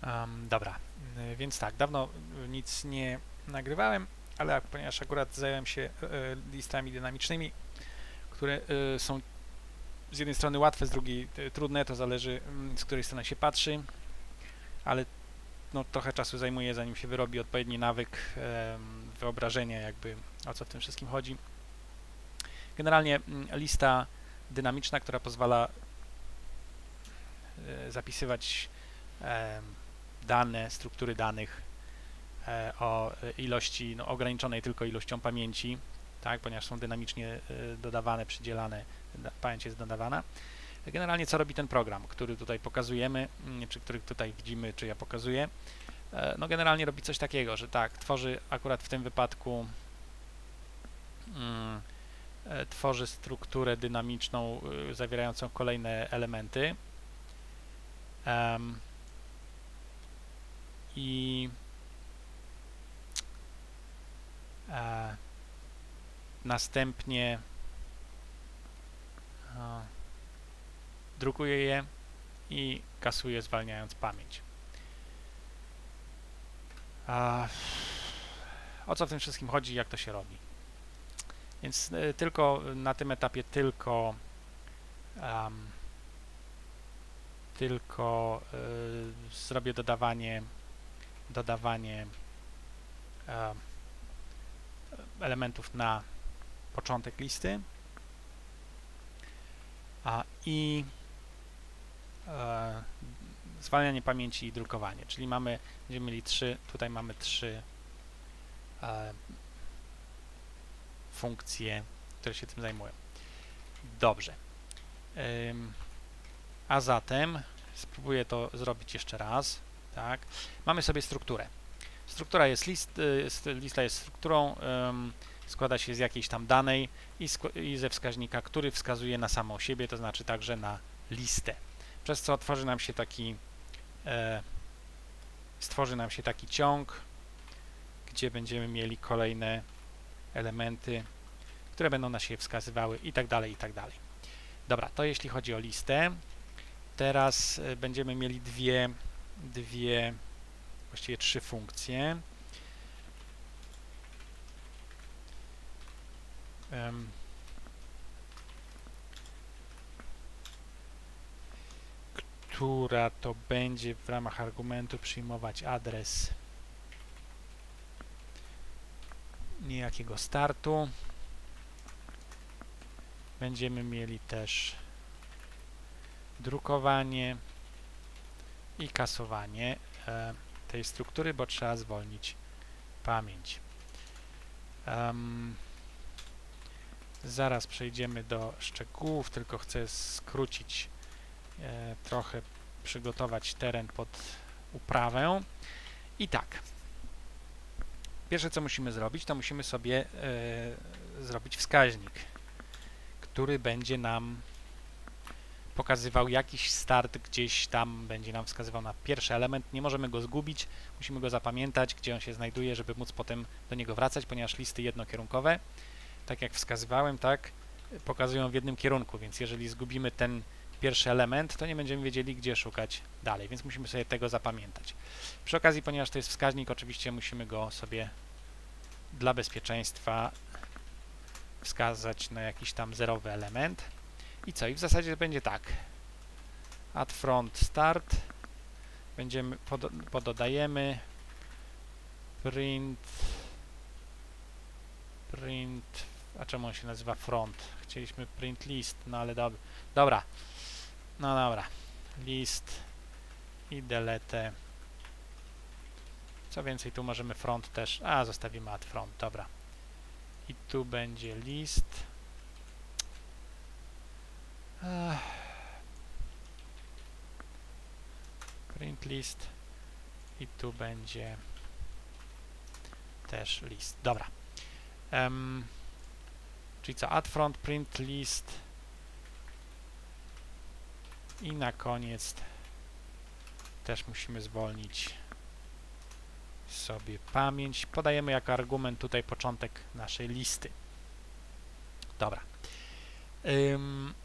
Dobra, więc tak, dawno nic nie nagrywałem, ale ponieważ akurat zająłem się listami dynamicznymi, które są z jednej strony łatwe, z drugiej trudne, to zależy z której strony się patrzy, ale no, trochę czasu zajmuje, zanim się wyrobi odpowiedni nawyk, wyobrażenia jakby o co w tym wszystkim chodzi. Generalnie lista dynamiczna, która pozwala zapisywać dane, struktury danych o ilości ograniczonej tylko ilością pamięci, tak, ponieważ są dynamicznie dodawane, przydzielane, pamięć jest dodawana. Generalnie co robi ten program, który tutaj pokazujemy, czy który tutaj widzimy, czy ja pokazuję? No generalnie robi coś takiego, że tak, tworzy akurat w tym wypadku tworzy strukturę dynamiczną zawierającą kolejne elementy i następnie drukuje je i kasuje, zwalniając pamięć. O co w tym wszystkim chodzi, jak to się robi? Więc tylko na tym etapie zrobię dodawanie elementów na początek listy i zwalnianie pamięci i drukowanie, czyli będziemy mieli tutaj mamy trzy funkcje, które się tym zajmują. Dobrze. A zatem spróbuję to zrobić jeszcze raz. Tak. Mamy sobie strukturę. Struktura jest lista jest strukturą, składa się z jakiejś tam danej i ze wskaźnika, który wskazuje na samą siebie, to znaczy także na listę. Przez co stworzy nam się taki ciąg, gdzie będziemy mieli kolejne elementy, które będą na siebie wskazywały i tak dalej, i tak dalej. Dobra, to jeśli chodzi o listę. Teraz będziemy mieli właściwie trzy funkcje. Która to będzie w ramach argumentu przyjmować adres niejakiego startu. Będziemy mieli też drukowanie i kasowanie tej struktury, bo trzeba zwolnić pamięć. Zaraz przejdziemy do szczegółów, tylko chcę skrócić trochę, przygotować teren pod uprawę. I tak, pierwsze co musimy zrobić, to musimy sobie zrobić wskaźnik, który będzie nam pokazywał jakiś start, gdzieś tam będzie nam wskazywał na pierwszy element. Nie możemy go zgubić, musimy go zapamiętać, gdzie on się znajduje, żeby móc potem do niego wracać, ponieważ listy jednokierunkowe, tak jak wskazywałem, tak, pokazują w jednym kierunku, więc jeżeli zgubimy ten pierwszy element, to nie będziemy wiedzieli, gdzie szukać dalej, więc musimy sobie tego zapamiętać. Przy okazji, ponieważ to jest wskaźnik, oczywiście musimy go sobie dla bezpieczeństwa wskazać na jakiś tam zerowy element. I co? I w zasadzie będzie tak. Add front start. Będziemy pododajemy print. A czemu on się nazywa front? Chcieliśmy print list, no ale dobra. No dobra. List i delete. Co więcej, tu możemy front też. Zostawimy add front, dobra. I tu będzie list. Print list i tu będzie też list. Dobra. Czyli co? Add front, print list i na koniec też musimy zwolnić sobie pamięć. Podajemy jako argument tutaj początek naszej listy. Dobra.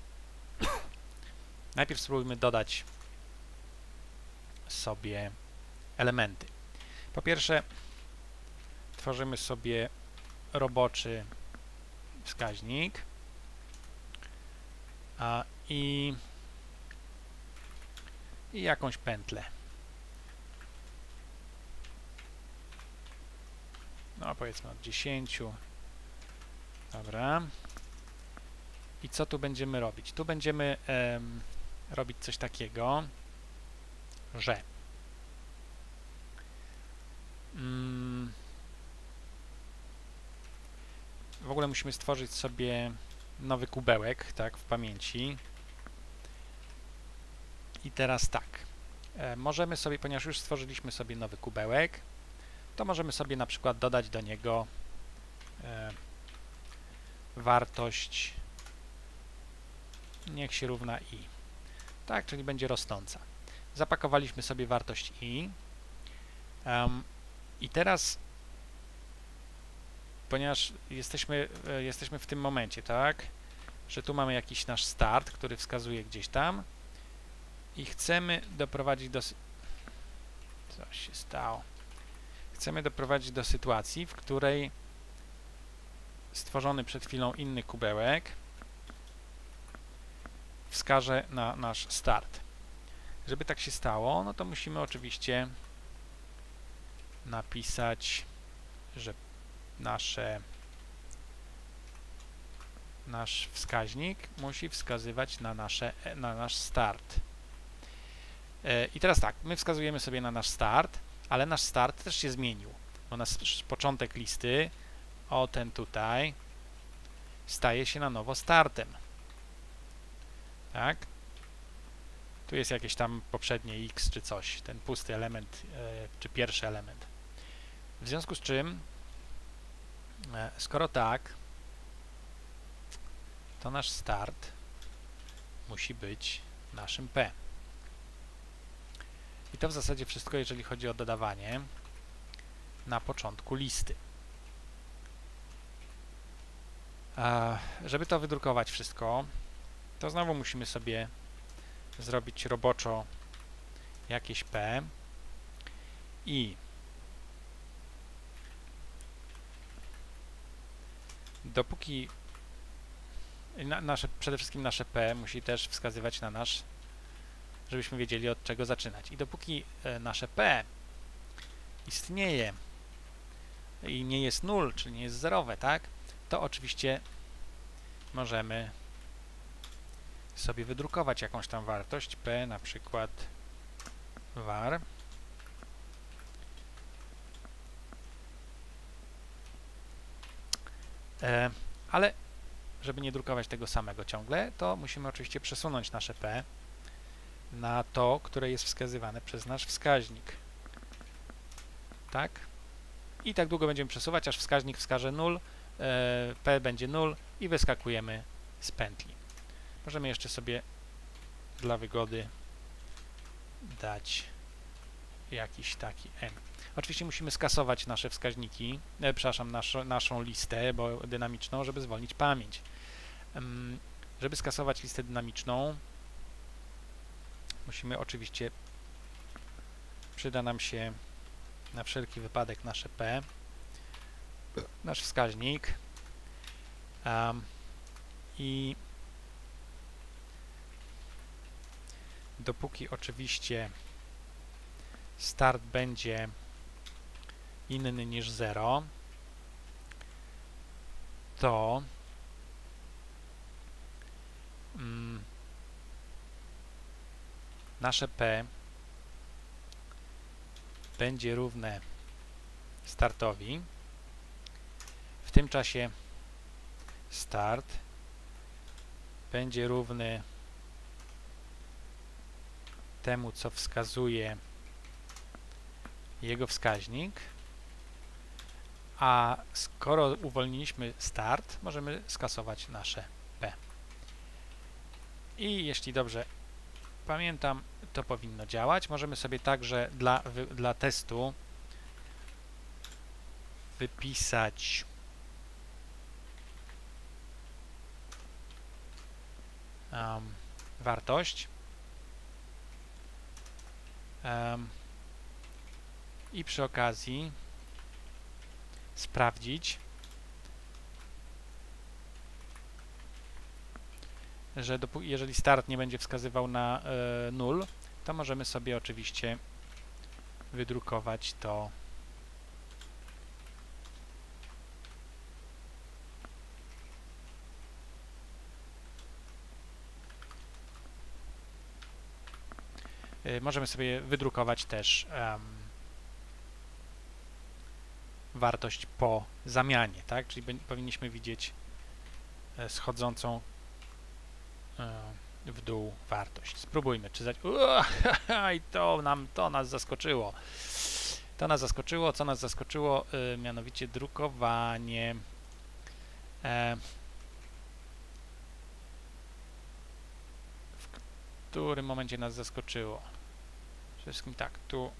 Najpierw spróbujmy dodać sobie elementy. Po pierwsze, tworzymy sobie roboczy wskaźnik i jakąś pętlę. No powiedzmy od 10. Dobra. I co tu będziemy robić? Tu będziemy robić coś takiego, że w ogóle musimy stworzyć sobie nowy kubełek, tak, w pamięci. I teraz tak, możemy sobie, ponieważ już stworzyliśmy sobie nowy kubełek, to możemy sobie na przykład dodać do niego wartość niech się równa i, tak, czyli będzie rosnąca. Zapakowaliśmy sobie wartość i i teraz, ponieważ jesteśmy w tym momencie, tak, że tu mamy jakiś nasz start, który wskazuje gdzieś tam i chcemy doprowadzić do... Co się stało? Chcemy doprowadzić do sytuacji, w której stworzony przed chwilą inny kubełek wskaże na nasz start. Żeby tak się stało, no to musimy oczywiście napisać, że nasz wskaźnik musi wskazywać na nasz start. I teraz tak, my wskazujemy sobie na nasz start, ale nasz start też się zmienił, bo nasz początek listy, o ten tutaj, staje się na nowo startem. Tak? Tu jest jakieś tam poprzednie x czy coś, ten pusty element, czy pierwszy element. W związku z czym, skoro tak, to nasz start musi być naszym p. I to w zasadzie wszystko, jeżeli chodzi o dodawanie na początku listy. Żeby to wydrukować wszystko, to znowu musimy sobie zrobić roboczo jakieś p i dopóki przede wszystkim nasze p musi też wskazywać na nasz, żebyśmy wiedzieli, od czego zaczynać. I dopóki nasze p istnieje i nie jest 0, czyli nie jest zerowe, tak, to oczywiście możemy sobie wydrukować jakąś tam wartość p, na przykład var ale żeby nie drukować tego samego ciągle, to musimy oczywiście przesunąć nasze p na to, które jest wskazywane przez nasz wskaźnik. Tak? I tak długo będziemy przesuwać, aż wskaźnik wskaże 0, p będzie 0 i wyskakujemy z pętli. Możemy jeszcze sobie dla wygody dać jakiś taki m. Oczywiście musimy skasować nasze wskaźniki, przepraszam, naszą listę dynamiczną, żeby zwolnić pamięć. Żeby skasować listę dynamiczną, musimy oczywiście, przyda nam się na wszelki wypadek nasze p, nasz wskaźnik i dopóki oczywiście start będzie inny niż 0, to nasze p będzie równe startowi. W tym czasie start będzie równy temu, co wskazuje jego wskaźnik, a skoro uwolniliśmy start, możemy skasować nasze p. I jeśli dobrze pamiętam, to powinno działać. Możemy sobie także dla testu wypisać wartość i przy okazji sprawdzić, że jeżeli start nie będzie wskazywał na 0, to możemy sobie oczywiście wydrukować to możemy sobie wydrukować też wartość po zamianie, tak? Czyli powinniśmy widzieć schodzącą w dół wartość. Spróbujmy, czy i to nas zaskoczyło. To nas zaskoczyło. Co nas zaskoczyło? Mianowicie drukowanie. W którym momencie nas zaskoczyło? Przede wszystkim tak, tu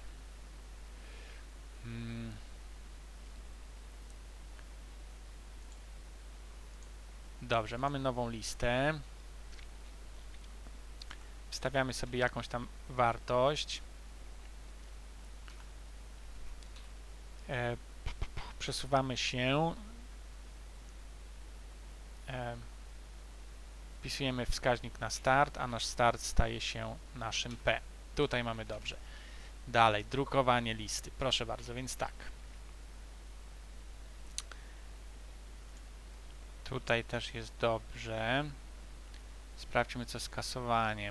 dobrze, mamy nową listę. Wstawiamy sobie jakąś tam wartość. Przesuwamy się. Wpisujemy wskaźnik na start, a nasz start staje się naszym P. Tutaj mamy dobrze. Dalej, drukowanie listy. Proszę bardzo, więc tak. Tutaj też jest dobrze. Sprawdźmy, co z kasowaniem.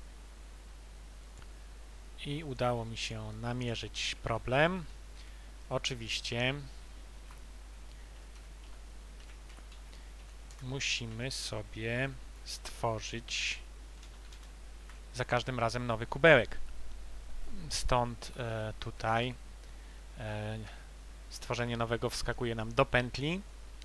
I udało mi się namierzyć problem. Oczywiście musimy sobie stworzyć za każdym razem nowy kubełek. Stąd tutaj stworzenie nowego wskakuje nam do pętli,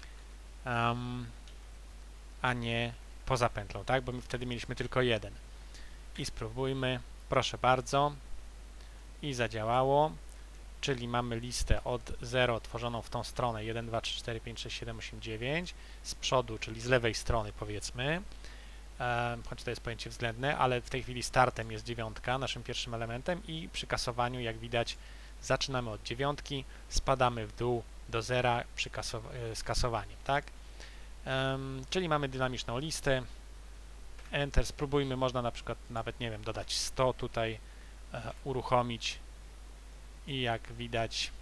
a nie poza pętlą, tak? Bo my wtedy mieliśmy tylko jeden. I spróbujmy, proszę bardzo. I zadziałało, czyli mamy listę od 0 tworzoną w tą stronę 1, 2, 3, 4, 5, 6, 7, 8, 9 z przodu, czyli z lewej strony powiedzmy, choć to jest pojęcie względne, ale w tej chwili startem jest 9, naszym pierwszym elementem i przy kasowaniu, jak widać, zaczynamy od 9, spadamy w dół do 0 z kasowaniem, tak? Czyli mamy dynamiczną listę. Enter, spróbujmy, można na przykład nawet, nie wiem, dodać 100 tutaj, uruchomić i jak widać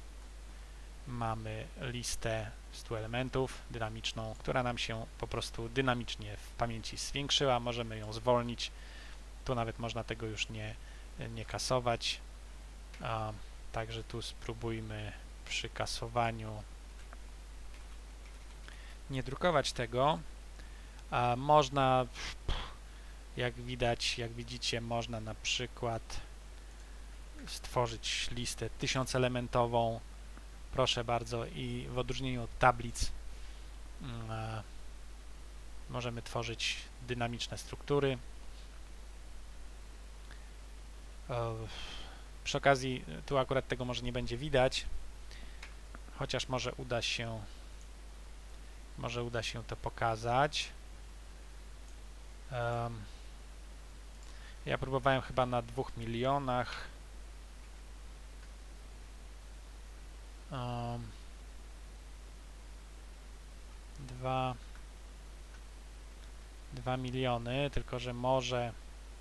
mamy listę 100 elementów dynamiczną, która nam się po prostu dynamicznie w pamięci zwiększyła. Możemy ją zwolnić. Tu nawet można tego już nie kasować. Także tu spróbujmy przy kasowaniu nie drukować tego. Można, jak widać, jak widzicie, można na przykład stworzyć listę 1000-elementową, proszę bardzo, i w odróżnieniu od tablic możemy tworzyć dynamiczne struktury. Przy okazji, tu akurat tego może nie będzie widać, chociaż może uda się to pokazać. Ja próbowałem chyba na 2 milionach. 2 miliony, tylko że może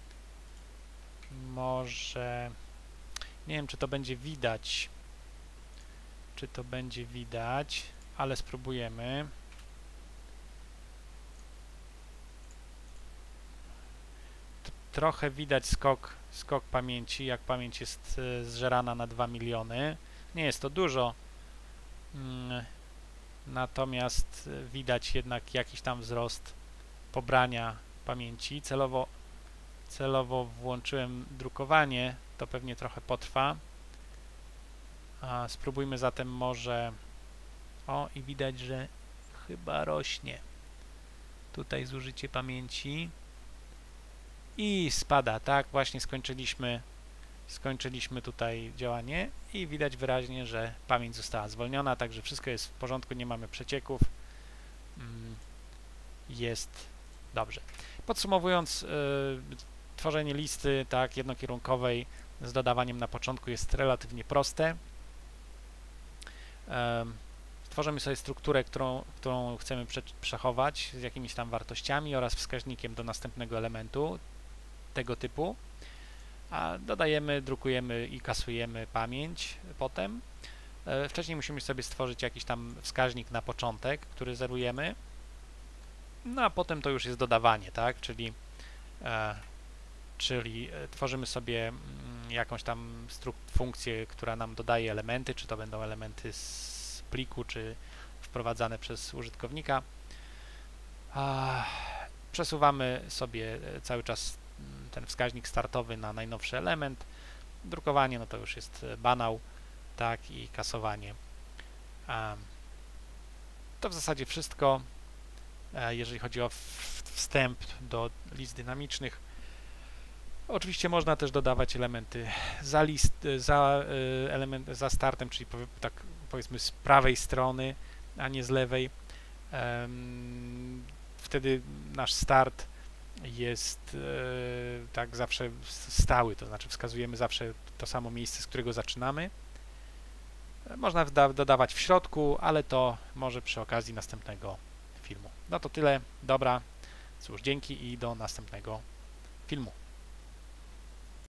nie wiem, czy to będzie widać, ale spróbujemy. Trochę widać skok pamięci, jak pamięć jest zżerana na 2 miliony. Nie jest to dużo, natomiast widać jednak jakiś tam wzrost pobrania pamięci. Celowo włączyłem drukowanie, to pewnie trochę potrwa. Spróbujmy zatem może... O, i widać, że chyba rośnie tutaj zużycie pamięci. I spada, tak? Właśnie skończyliśmy tutaj działanie i widać wyraźnie, że pamięć została zwolniona, także wszystko jest w porządku, nie mamy przecieków. Jest dobrze. Podsumowując, tworzenie listy, tak, jednokierunkowej z dodawaniem na początku jest relatywnie proste. Stworzymy sobie strukturę, którą chcemy przechować z jakimiś tam wartościami oraz wskaźnikiem do następnego elementu tego typu, a dodajemy, drukujemy i kasujemy pamięć potem. Wcześniej musimy sobie stworzyć jakiś tam wskaźnik na początek, który zerujemy, no a potem to już jest dodawanie, tak, czyli tworzymy sobie jakąś tam funkcję, która nam dodaje elementy, czy to będą elementy z pliku, czy wprowadzane przez użytkownika. Przesuwamy sobie cały czas ten wskaźnik startowy na najnowszy element. Drukowanie, no to już jest banał, tak, i kasowanie. To w zasadzie wszystko, jeżeli chodzi o wstęp do list dynamicznych. Oczywiście można też dodawać elementy za startem, czyli tak powiedzmy z prawej strony, a nie z lewej. Wtedy nasz start jest tak zawsze stały, to znaczy wskazujemy zawsze to samo miejsce, z którego zaczynamy. Można dodawać w środku, ale to może przy okazji następnego filmu. No to tyle, dobra, cóż, dzięki i do następnego filmu.